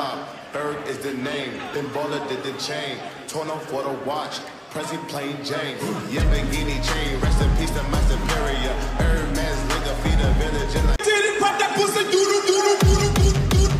job. Berg is the name. Then Baller did the chain. Torn up for the watch. Prezi plain Jane. Yamagini chain. Rest in peace to my superior. Hermes nigga feed a village in like. Did it pop that pussy? Doodle doodle doodle doodle.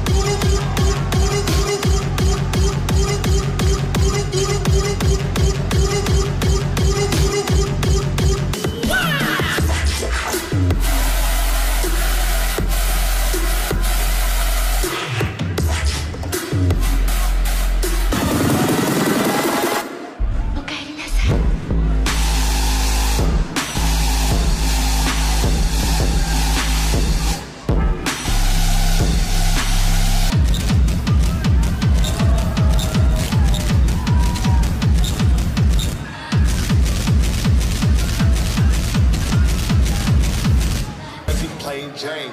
Jane.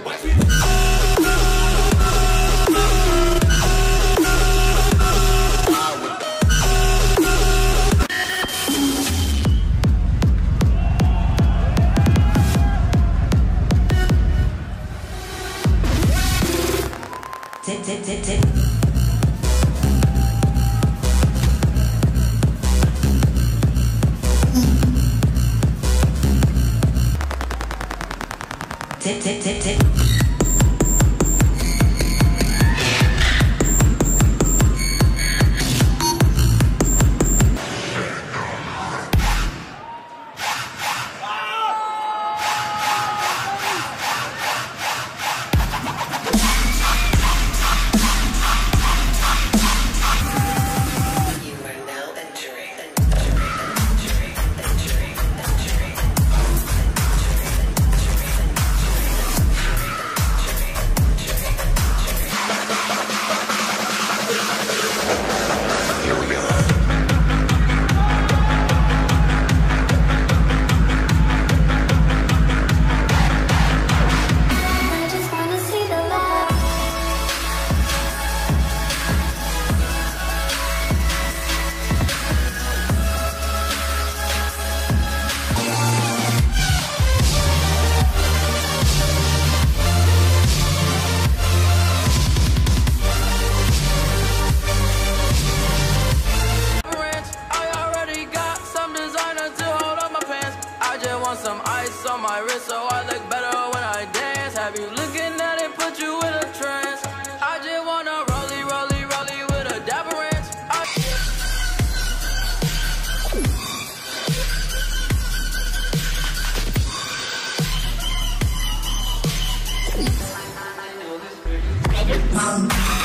Some ice on my wrist so I look better when I dance. Have you looking at it, put you in a trance? I just wanna rollie, rollie, rollie with a dapper ranch. I know this pretty.